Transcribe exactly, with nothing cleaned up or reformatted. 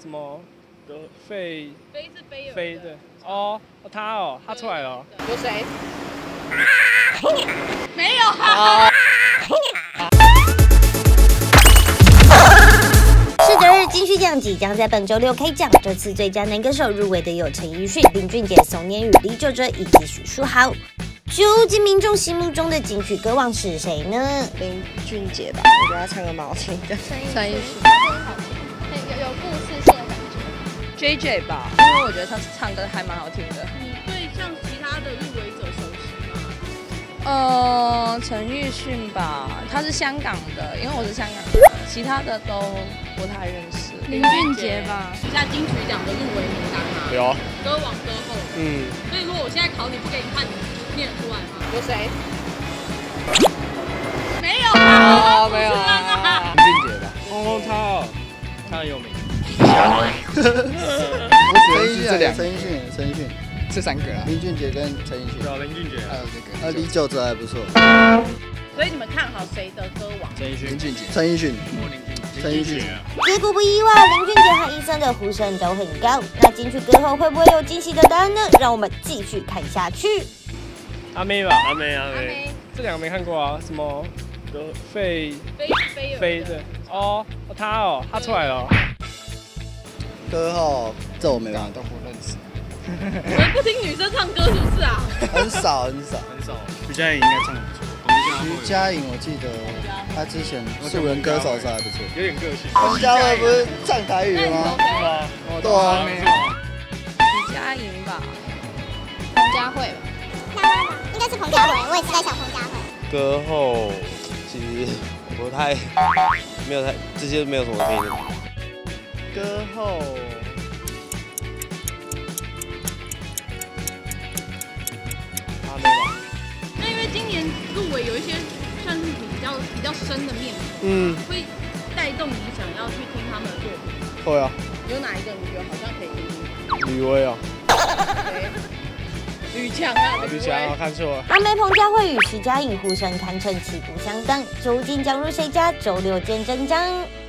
什么的费飞是飞飞的哦，他哦，他出来了。 有谁？没有啊。 是的日金曲奖即将在本周六开奖，这次最佳男歌手入围的有陈奕迅、林俊杰、宋念宇、李玖哲以及许书豪。究竟民众心目中的金曲歌王是谁呢？ 林俊杰吧，我觉得他唱歌蛮好听的。 陈奕迅声音好听，有有故事性的感觉。 J J 吧，因为我觉得他唱歌还蛮好听的。 你对像其他的入围者熟悉吗？ 呃，陈奕迅吧，他是香港的，因为我是香港人，其他的都不太认识。 林俊杰吧，一下金曲奖的入围名单吗？ 有。 歌王歌后。 嗯。 所以如果我现在考你，不给你看，你念得出来吗？有谁？没有啊， 没有啊。 林俊杰吧。哦，他哦，他很有名。 我只认识这两个，陈奕迅，陈奕迅， 这三个啊。 林俊杰跟陈奕迅。 对啊，林俊杰。 还有这个。呃，李玖哲还不错。 所以你们看好谁的歌王？ 陈奕迅。林俊杰。 陈奕迅。 陈奕迅。 结果不意外，林俊杰和医生的呼声都很高。那金曲歌后会不会有惊喜的答案呢？让我们继续看下去。 阿妹吧，阿妹阿妹。 妹。 这两个没看过啊，什么的费飞飞飞的哦，他哦，他出来了。 歌后，这我没办法， 都不认识。 你们不听女生唱歌是不是啊？ 很少很少很少。 徐佳莹应该唱得不错。 徐佳莹，我记得她之前素人歌手时候还不错， 有点个性。 彭佳慧不是唱台语的吗？ 对啊， 对啊。 徐佳莹吧， 彭佳慧吧。 应该是彭佳慧，我也是在想彭佳慧。 歌后其实不太没有太这些没有什么听的。 歌后。阿妹吧。 那因为今年入围有一些算是比较比较深的面， 嗯， 会带动你想要去听他们的作品。 会啊。 有哪一个你觉得好像可以听听？ 吕薇啊。 吕强啊， 吕强啊，看错了。 阿妹彭佳慧与徐佳莹呼声堪称旗鼓相当，究竟将入谁家？周六见真章。